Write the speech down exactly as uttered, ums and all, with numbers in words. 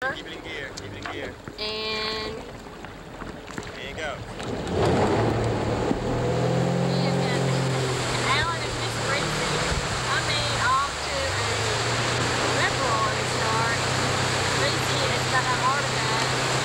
gear. Keep it in gear. Keep it in gear. And there you go. And Alan and Miss Reese, I made off to a Liberal start. Reese has got a heart attack.